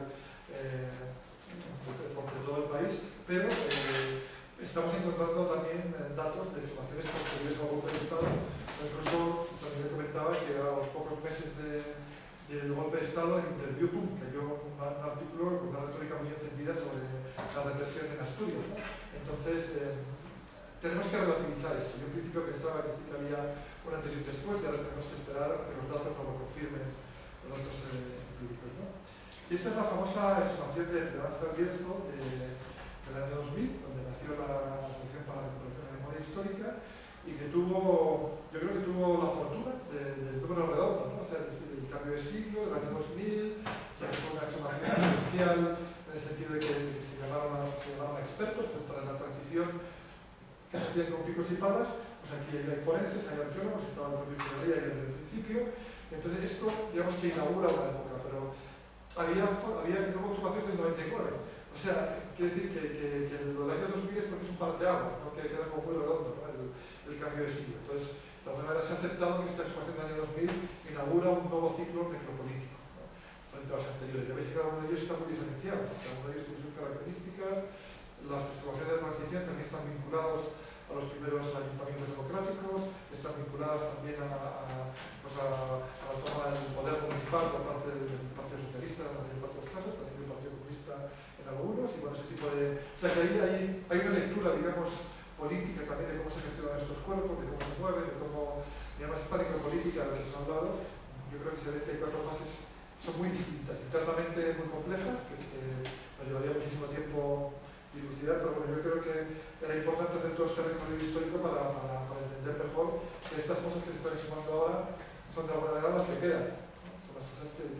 por todo el país, pero estamos encontrando también datos de exhumaciones posteriores al golpe de Estado. Incluso también le comentaba que a los pocos meses del golpe de Estado, en Interview, leyó un artículo con una retórica muy encendida sobre la represión en Asturias, ¿no? Entonces, tenemos que relativizar esto. Yo en principio pensaba que sí que había un antes y un después, y ahora tenemos que esperar a que los datos nos lo confirmen los datos empíricos, ¿no? Y esta es la famosa exhumación de Esperanza Bierzo del año 2000, donde nació la Asociación para la Recuperación de la Memoria Histórica, y que yo creo que tuvo la fortuna del número redondo, ¿no? O sea, es decir, del cambio de siglo, del año 2000, ya que fue una exhumación esencial en el sentido de que se llamaban expertos para la transición que se hacían con picos y palas. Pues aquí hay forenses, hay arqueólogos, estaba el propio Echeverría ahí desde el principio. Entonces esto, digamos que inaugura una época, pero había exhumaciones del 99. O sea, quiere decir que lo del año 2000 es porque es un parteaguas, ¿no? Que queda como muy redondo, ¿no? el cambio de siglo. Entonces, de alguna manera se ha aceptado que esta exhumación del año 2000 inaugura un nuevo ciclo necropolítico, ¿no? Frente a los anteriores. Ya veis que cada uno de ellos está muy diferenciado, cada uno de ellos tiene sus características. Las exhumaciones de transición también están vinculados a los primeros ayuntamientos democráticos, están vinculadas también a la toma del poder municipal por parte del Partido Socialista en la mayor parte de los casos, también del Partido Comunista en algunos, y bueno, ese tipo de... O sea, que ahí hay una lectura, digamos, política también de cómo se gestionan estos cuerpos, de cómo se mueven, de cómo, digamos, esta necropolítica de la que os he hablado. Yo creo que se ve que hay 4 fases que son muy distintas, internamente muy complejas, que nos llevaría muchísimo tiempo dilucidar, pero bueno, yo creo que era importante hacer todo este recorrido histórico para entender mejor que estas cosas que se están exhumando ahora son de alguna manera las que quedan, ¿no? Son las cosas que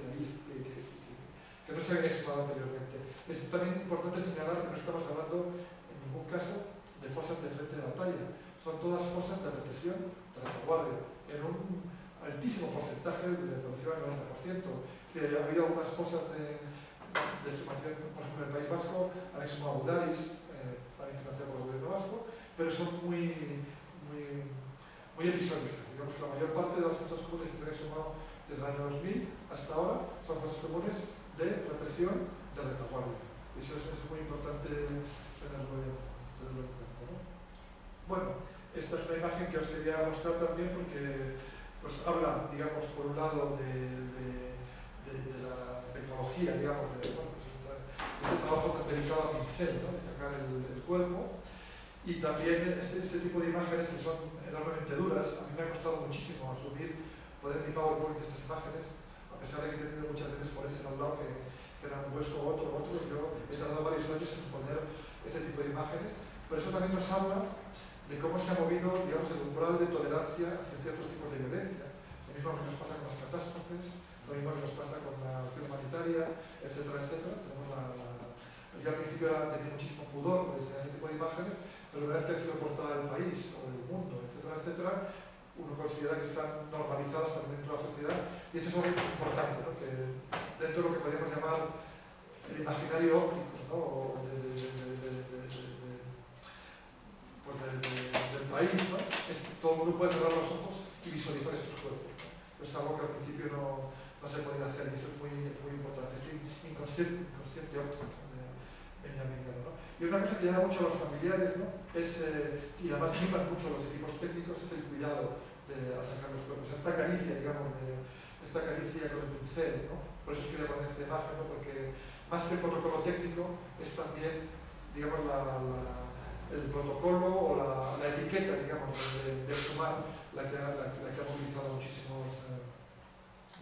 no se habían exhumado anteriormente. Es también importante señalar que no estamos hablando en ningún caso de fosas de frente de batalla, son todas fosas de represión, de retaguardia, en un altísimo porcentaje, de producción del 90%. Es decir, ha habido algunas fosas de exhumación, por ejemplo, en el País Vasco han exhumado Udaris, también financiado por el gobierno vasco, pero son muy episódicas. Digamos que la mayor parte de las fosas comunes que se han exhumado desde el año 2000 hasta ahora son fosas comunes de represión, de retaguardia. Y eso es muy importante tenerlo en cuenta, ¿no? Bueno, esta es una imagen que os quería mostrar también porque pues, habla, digamos, por un lado de la tecnología, digamos, de este trabajo dedicado al pincel, ¿no? De sacar el cuerpo, y también este tipo de imágenes que son enormemente duras. A mí me ha costado muchísimo asumir, poner en mi PowerPoint estas imágenes, a pesar de que he tenido muchas veces forenses al lado que eran un hueso o otro, yo he tardado varios años en poner este tipo de imágenes, pero eso también nos habla de cómo se ha movido, digamos, el umbral de tolerancia hacia ciertos tipos de violencia. Lo mismo que nos pasa con las catástrofes, lo mismo que nos pasa con la acción humanitaria, etcétera, etcétera. Yo al principio tenía muchísimo pudor por ese tipo de imágenes, pero una vez que han sido portada del país o del mundo, etcétera, etcétera, uno considera que están normalizadas también dentro de la sociedad, y esto es algo importante, ¿no? Que dentro de lo que podríamos llamar el imaginario óptico, ¿no? Del país, ¿no? Todo el mundo puede cerrar los ojos y visualizar estos cuerpos, ¿no? Es algo que al principio no se podía hacer, y eso es muy importante, este inconsciente óptico de Benjaminiano, ¿no? Y una cosa que llama mucho a los familiares, ¿no? Y además miman mucho a los equipos técnicos, es el cuidado al sacar los cuerpos, esta caricia, digamos, esta caricia con el pincel, ¿no? Por eso quería poner esta imagen, ¿no? Porque más que el protocolo técnico es también, digamos, el protocolo o la etiqueta, digamos, de exhumar la que ha movilizado muchísimos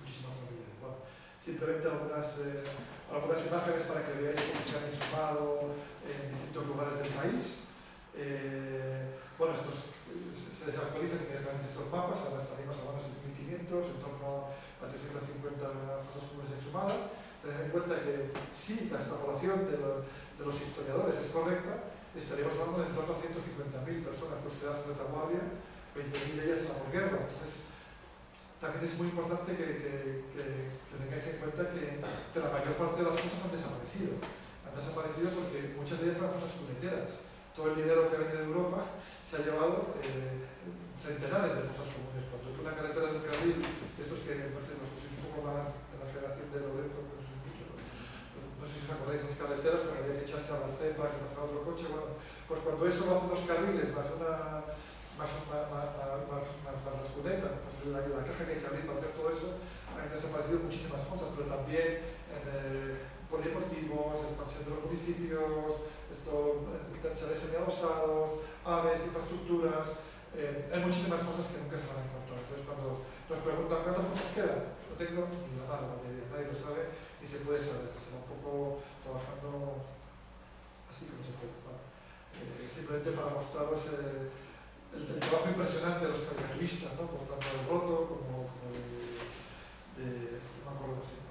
muchísimas familias. Bueno, simplemente algunas imágenes para que veáis cómo se han exhumado en distintos lugares del país. Bueno, se desactualizan inmediatamente estos mapas, ahora estaríamos hablando de 7.500, en torno a 350 fosas comunes exhumadas. Tened en cuenta que si la extrapolación de los historiadores es correcta, estaríamos hablando de en torno a 150.000 personas fusiladas en retaguardia, 20.000 de ellas en la posguerra. Entonces, también es muy importante que tengáis en cuenta que la mayor parte de las fosas han desaparecido. Han desaparecido porque muchas de ellas eran fosas cuneteras. Todo el dinero que ha venido de Europa se ha llevado centenares de fosas comunes. Cuando tú una carretera del carril, estos que no sé, los que un poco más de la generación de Lorenzo, no sé si os acordáis de las carreteras, pero había que echarse a la cepa, que pasaba otro coche. Bueno, pues cuando eso lo hacen los carriles, más las cunetas, pues la caja que hay que abrir para hacer todo eso, han desaparecido muchísimas fosas, pero también polideportivos, expansión de los municipios, terciarios semiadosados, aves, infraestructuras. Hay muchísimas fosas que nunca se van a encontrar. Entonces, cuando nos preguntan cuántas fosas quedan, no tengo ni la mano, nadie lo sabe ni se puede saber. Se va un poco trabajando así como se puede. ¿Vale? Simplemente para mostraros el trabajo impresionante de los caricaturistas, ¿no? Por tanto de Roto como no me acuerdo si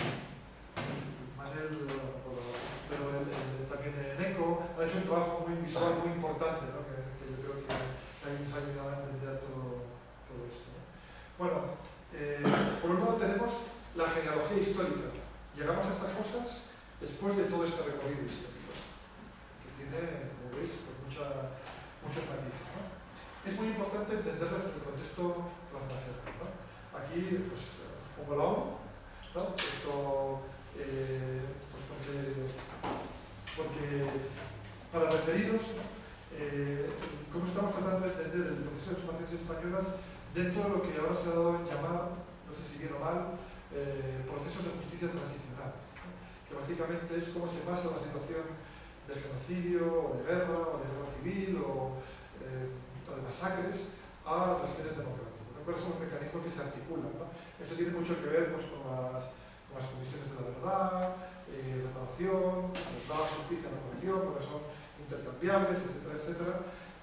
Manel, pero también Neco ha hecho un trabajo muy visual, muy importante, ¿no? que yo creo que nos ha ayudado a entender todo esto, ¿no? Bueno, por un lado tenemos la genealogía histórica. Llegamos a estas cosas después de todo este recorrido histórico, que tiene, como veis, pues muchos matices, ¿no? Es muy importante entenderlas en el contexto transnacional, ¿no? Aquí, pues, pongo la ONU, ¿no? Esto, pues porque para referiros, ¿no? Cómo estamos tratando de entender el proceso de exhumaciones españolas dentro de lo que ahora se ha dado en llamar, no sé si bien o mal, procesos de justicia transicional, ¿no? Que básicamente es cómo se pasa la situación de genocidio, o de guerra civil, o de masacres, a regímenes democráticos, ¿no? ¿Cuáles son los mecanismos que se articulan, ¿no? Eso tiene mucho que ver pues, con las comisiones de la verdad, reparación, la justicia y la reparación, porque son intercambiables, etcétera, etcétera.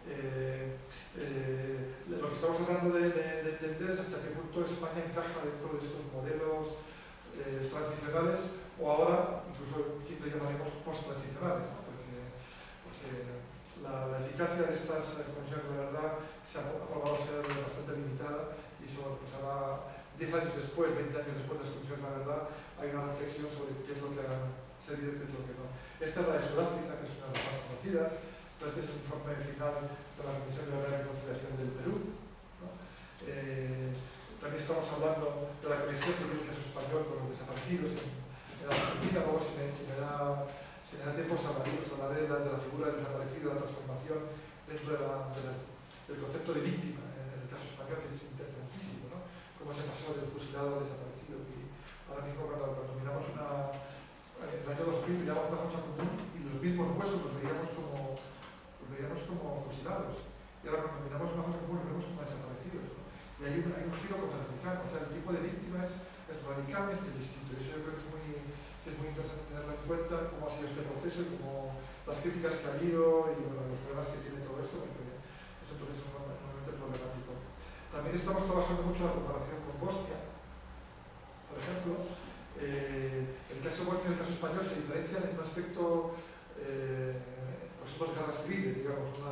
Lo que estamos tratando de entender es hasta qué punto España encaja dentro de estos modelos transicionales, o ahora incluso siempre llamaremos post-transicionales, ¿no? Porque la eficacia de estas comisiones de la verdad se ha probado a ser bastante limitada, y eso pues ahora, 10 años después, 20 años después de las comisiones de la verdad, hay una reflexión sobre qué es lo que han servido y qué es lo que no. Esta es la de Sudáfrica, que es una de las más conocidas, pero este es el informe final de la Comisión de Verdad y Reconciliación del Perú, ¿no? También estamos hablando de la Comisión del Caso Español con los desaparecidos en Argentina. Luego, si me da tiempo, os hablaré de la figura del desaparecido, de la transformación dentro del concepto de víctima en el caso español, que es interesantísimo, ¿no? Cómo se pasó del fusilado al desaparecido. Y ahora mismo, cuando miramos en el año 2000, miramos una fosa común y los mismos huesos los veíamos como fusilados. Y ahora, cuando miramos una fosa común, los vemos como desaparecidos, ¿no? Y hay un giro contrarradical. O sea, el tipo de víctima es radicalmente distinto. Y eso yo creo que es muy interesante tenerlo en cuenta, cómo ha sido este proceso y cómo las críticas que ha habido y bueno, los problemas que tiene todo esto, porque es un proceso normalmente problemático. También estamos trabajando mucho en la comparación con Bosnia. Por ejemplo, el caso Bosnia y el caso español se diferencian en un aspecto, pues dos guerras civiles, digamos, una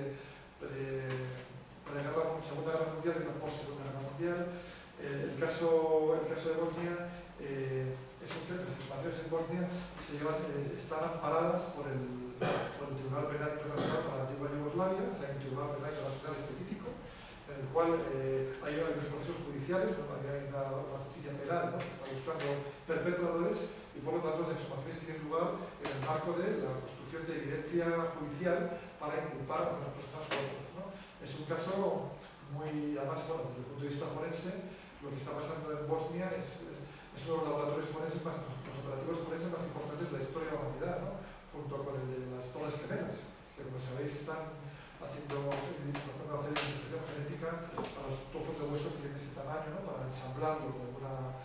Segunda Guerra Mundial y una post-Segunda Guerra Mundial. El caso de Bosnia, las exhumaciones en Bosnia están amparadas por el Tribunal Penal Internacional para la antigua Yugoslavia, o sea, un Tribunal Penal Internacional específico, en el cual hay unos procesos judiciales, ¿no? Hay una justicia penal, ¿no? Que está buscando perpetradores, y por lo tanto las exhumaciones tienen lugar en el marco de la construcción de evidencia judicial para inculpar a unas personas u otras, ¿no? Es un caso muy, además, bueno, desde el punto de vista forense, lo que está pasando en Bosnia es uno de los laboratorios forenses los operativos forenses más importantes de la historia de la humanidad, ¿no? Junto con el de las Torres Gemelas, que como sabéis están tratando de hacer investigación genética a los trozos de hueso que tienen ese tamaño, ¿no? Para ensamblarlos de alguna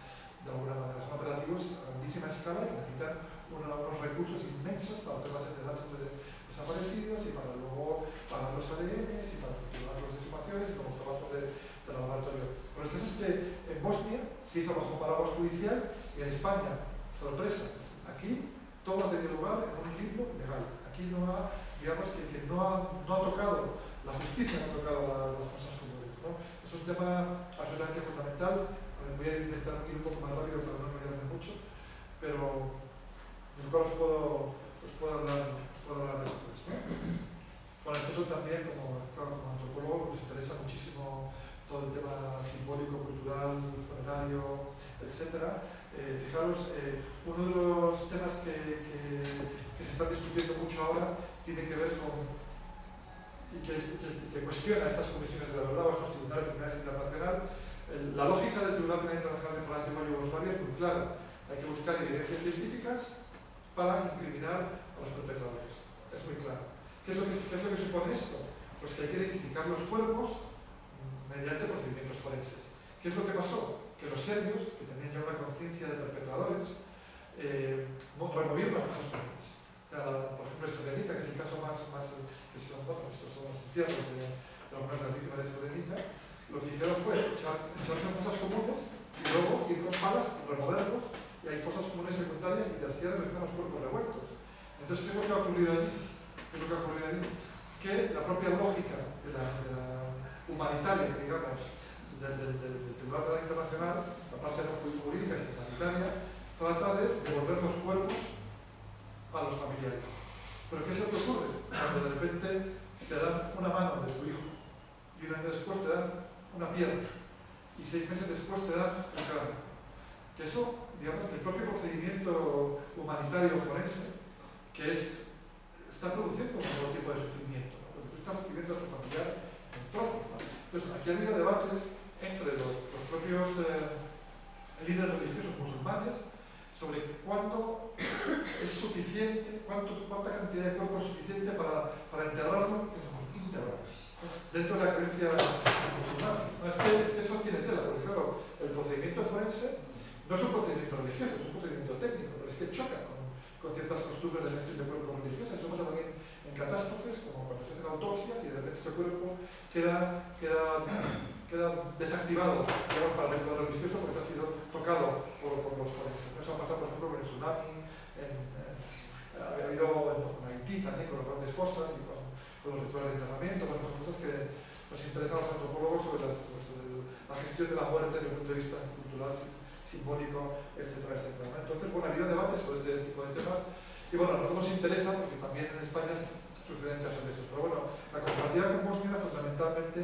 de alguna manera. Son operativos a grandísima escala que necesitan unos recursos inmensos para hacer bases de datos de desaparecidos y para luego pagar los ADNs y para controlar las exhumaciones y como trabajo de laboratorio. Pero el caso es que en Bosnia se hizo bajo paraguas judicial y en España, sorpresa, aquí todo ha tenido lugar en un limbo legal. Aquí no ha, digamos que no ha tocado, la justicia no ha tocado las fosas comunes, ¿no? Es un tema absolutamente fundamental. Voy a intentar ir un poco más rápido para no olvidarme mucho, pero de lo cual os puedo hablar después, ¿no? Bueno, esto también, como antropólogo, nos interesa muchísimo todo el tema simbólico, cultural, funerario, etc. Fijaros, uno de los temas que se está discutiendo mucho ahora tiene que ver con, y que cuestiona estas comisiones de la verdad o estos tribunales internacionales. La lógica del Tribunal Penal Internacional de la antigua Yugoslavia es muy clara. Hay que buscar evidencias científicas para incriminar a los perpetradores. Es muy claro. ¿Qué es lo que supone esto? Pues que hay que identificar los cuerpos mediante procedimientos forenses. ¿Qué es lo que pasó? Que los serbios, que tenían ya una conciencia de perpetradores, removieron las fosas comunes. Por ejemplo, en Srebrenica, que es el caso más que son los entierros de algunas de las víctimas de Srebrenica, lo que hicieron fue echarse en fosas comunes y luego ir con palas, removerlos, y hay fosas comunes secundarias y terciarias donde están los cuerpos revueltos. Entonces, ¿qué es lo que ha ocurrido allí? Que la propia lógica de la humanitaria, digamos, del Tribunal Penal Internacional, la parte no jurídica y humanitaria, trata de devolver los cuerpos a los familiares. Pero ¿qué es lo que ocurre? Cuando de repente te dan una mano de tu hijo y un año después te dan una pierna y 6 meses después te dan el cráneo. Que eso, digamos, que el propio procedimiento humanitario forense, que está produciendo un nuevo tipo de sufrimiento, ¿no? Porque tú estás recibiendo a tu familiar en trozos, ¿no? Entonces, aquí ha habido debates entre los propios líderes religiosos musulmanes sobre cuánto es suficiente, cuánta cantidad de cuerpo es suficiente para enterrarlo íntegro dentro de la creencia musulmana. No, es que eso tiene tela, porque claro, el procedimiento forense no es un procedimiento religioso, es un procedimiento técnico, pero es que choca con ciertas costumbres de gestión de cuerpos religiosos. Eso pasa también en catástrofes, como cuando se hacen autopsias y de repente ese cuerpo queda desactivado, digamos, para el ritual religioso porque ha sido tocado por los forenses. Eso ha pasado, por ejemplo, con el tsunami, ha habido en Haití también, con las grandes fosas y con los rituales de enterramiento. Bueno, son cosas que nos interesan a los antropólogos sobre la gestión de la muerte desde el punto de vista cultural, simbólico, etcétera, etcétera. Entonces, bueno, ha habido debates sobre ese tipo de temas y bueno, a nosotros nos interesa porque también en España suceden casos de estos. Pero bueno, la comparativa con Bosnia era fundamentalmente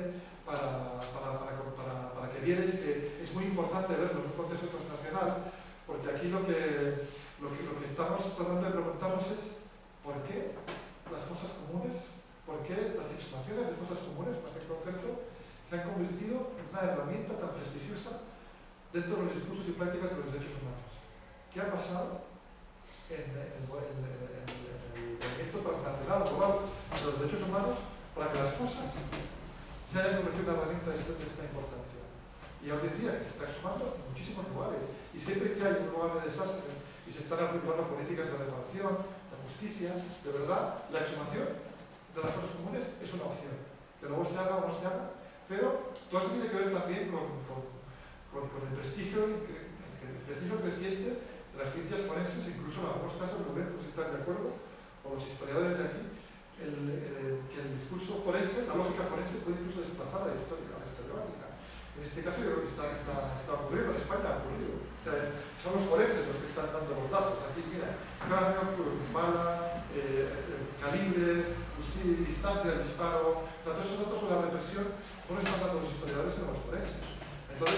para que vierais que es muy importante verlo en un contexto transnacional, porque aquí lo que estamos tratando de preguntarnos es ¿por qué las fosas comunes, por qué las exhumaciones de fosas comunes, más en concreto, se han convertido en una herramienta tan prestigiosa dentro de los discursos y prácticas de los derechos humanos? ¿Qué ha pasado en el movimiento transnacional global de los derechos humanos para que las fosas se hayan convertido en una herramienta de esta importancia? Y os decía que se está exhumando en muchísimos lugares, y siempre que hay un lugar de desastre y se están articulando políticas de reparación, de justicia, de verdad, la exhumación de las fosas comunes es una opción. Que luego se haga o no se haga, pero todo eso tiene que ver también con el prestigio creciente de las ciencias forenses, incluso en algunos casos, Lorenzo, si están de acuerdo, o los historiadores de aquí, que el discurso forense, la lógica forense puede incluso desplazar a la historiográfica. En este caso yo creo que está ocurriendo, en España ha ocurrido. O sea, son los forenses los que están dando los datos. Aquí, mira, cráneo, bala, calibre, fusil, distancia del disparo. Todos esos datos sobre la represión no los están dando los historiadores sino los forenses. Entonces,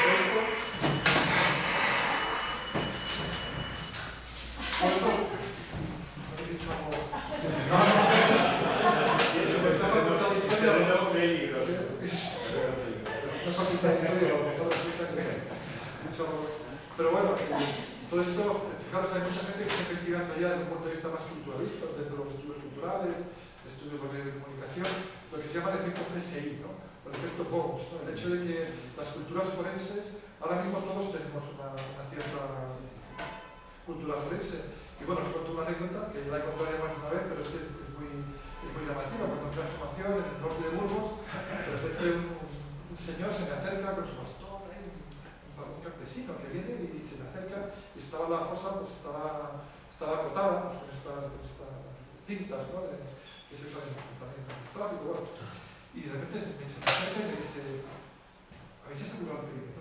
pero bueno, todo esto, fijaros, hay mucha gente que está investigando ya desde un punto de vista más culturalista, dentro de los estudios culturales, estudios de los medios de comunicación, lo que se llama el efecto CSI, ¿no? O el efecto Bones, ¿no? El hecho de que las culturas forenses ahora mismo todos tenemos una cierta cultura forense. Y bueno, os cuento una anécdota que ya la he contado ya más de una vez, pero es que es muy llamativa. Cuando entré en formación en el norte de Burgos, de repente un señor se me acerca con su bastón, un campesino que viene y se me acerca y estaba la fosa, pues estaba acotada pues, con estas cintas, ¿no? Que se usan también en el tráfico, bueno. Y de repente se me acerca y me dice, ¿habéis asegurado el perímetro?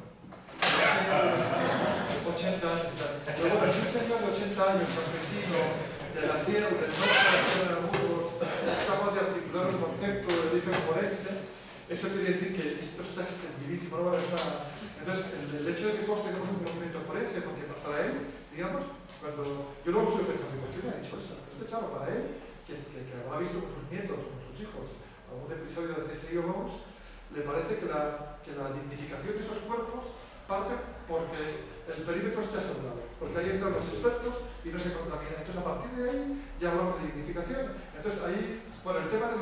80 años. Luego, si un señor de 80 años, campesino, de la tierra, del norte, de la tierra de Burgos, es capaz de articular un concepto de origen forense, eso quiere decir que esto está extendidísimo. ¿No? Entonces, el hecho de que todos tengamos un conocimiento forense, porque para él, digamos, cuando yo luego estuve pensando, ¿por qué me ha dicho eso? Este chavo, para él, que habrá visto con sus nietos, con sus hijos, algún episodio de CSI o Vamos, le parece que la dignificación de esos cuerpos parte porque el perímetro está asegurado, porque ahí entran los expertos y no se contamina. Entonces, a partir de ahí ya hablamos de dignificación. Entonces, ahí, bueno, el tema de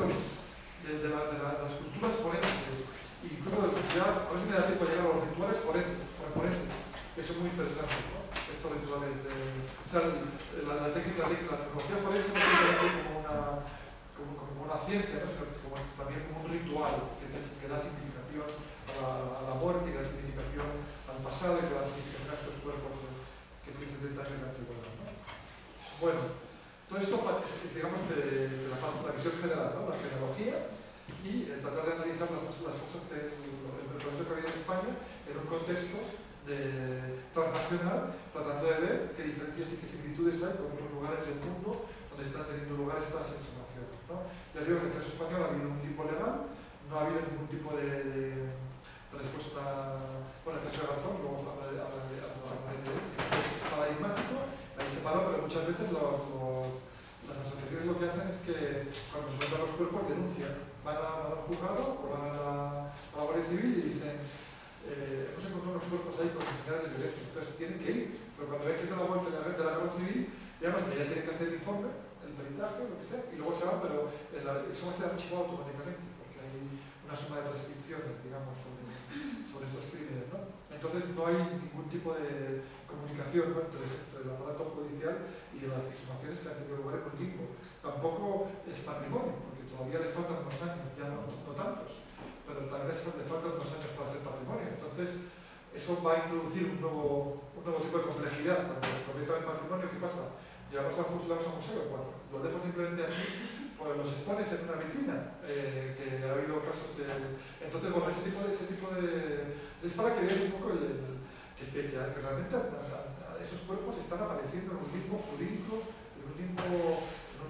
las culturas forenses, incluso ya, a ver si me da tiempo de llegar a los rituales forenses, que son muy interesantes, ¿no? Estos rituales o sea, la técnica, la tecnología forense no es como una ciencia, ¿no? Sino también como un ritual que da significación a la muerte, que da significación al pasado y que da significación a estos cuerpos que tienen 70 años de antigüedad, ¿no? Bueno, todo esto es, digamos, de la visión general, ¿no? La genealogía y el tratar de analizar las cosas el proceso que había en España en un contexto transnacional, tratando de ver qué diferencias y qué similitudes hay con otros lugares del mundo donde están teniendo lugar estas informaciones, ¿no? Ya digo que en el caso español ha habido un tipo legal, no ha habido ningún tipo de respuesta, bueno, el caso de Garzón, luego hablaré de es paradigmático, ahí se para, pero muchas veces las asociaciones lo que hacen es que cuando encuentran los cuerpos denuncian, van al juzgado o van a la Guardia Civil y dicen hemos encontrado unos cuerpos ahí con señales de violencia, entonces tienen que ir, pero cuando ven que se da vuelta en la red de la Guardia Civil, digamos que ya tienen que hacer el informe, el peritaje, lo que sea, y luego se van, pero eso va a ser archivado automáticamente, porque hay una suma de prescripciones, digamos, sobre estos crímenes, ¿no? Entonces no hay ningún tipo de comunicación, ¿no? entre el aparato judicial y las exhumaciones que han tenido lugar en un limbo. Tampoco es patrimonio, porque todavía les faltan unos años, ya no tantos, pero también les faltan unos años para ser patrimonio. Entonces eso va a introducir un nuevo tipo de complejidad. Cuando se convierte en patrimonio, ¿qué pasa? Llevamos a fusilados a museo, bueno, lo dejo simplemente así, pues los expones en una vitrina, que ha habido casos de... Entonces, bueno, ese tipo de es para que veáis un poco que realmente esos cuerpos están apareciendo en un limbo jurídico, en un limbo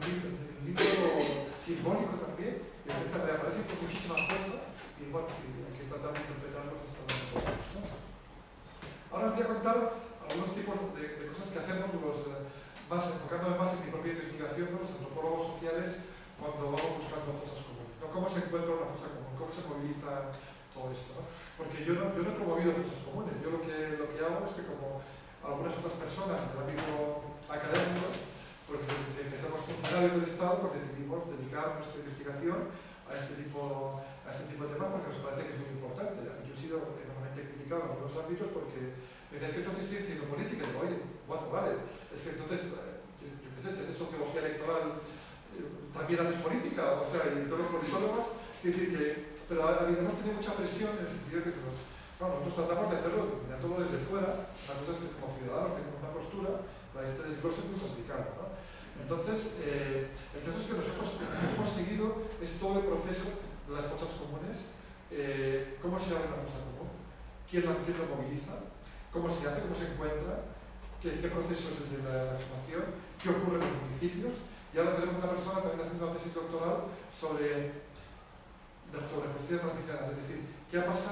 simbólico también, y realmente reaparecen con muchísima fuerza, y bueno, hay que tratar de interpretarlos hasta donde podamos, ¿no? Ahora os voy a contar algunos tipos de cosas que hacemos enfocándome más en mi propia investigación, ¿no? Los antropólogos sociales, cuando vamos buscando fosas comunes, ¿no? ¿Cómo se encuentra una fosa común? ¿Cómo se moviliza todo esto? ¿No? Porque yo no he promovido fosas comunes. Yo lo que hago es que, como algunas otras personas del ámbito académico, pues desde que somos funcionarios del Estado, pues decidimos dedicar nuestra investigación a este tipo de temas porque nos parece que es muy importante. Yo he sido enormemente criticado en algunos ámbitos porque me decían que entonces estoy haciendo política. Y digo, oye, bueno, vale, es que entonces, yo qué sé, si haces sociología electoral, también haces política, o sea, y todos los politólogos, quiere decir que, pero hemos tenido mucha presión en el sentido de que nosotros tratamos de hacerlo mirándolo desde fuera. Una cosa es que como ciudadanos tenemos una postura, para este desglose es muy complicado, ¿no? Entonces, el caso es que nosotros hemos seguido es todo el proceso de las fosas comunes, cómo se abre una fosa común, quién lo moviliza, cómo se hace, cómo se encuentra, qué proceso es el de la exhumación, qué ocurre en los municipios. Y ahora tenemos una persona también haciendo una tesis doctoral sobre justicia transicional, es decir, qué ha pasado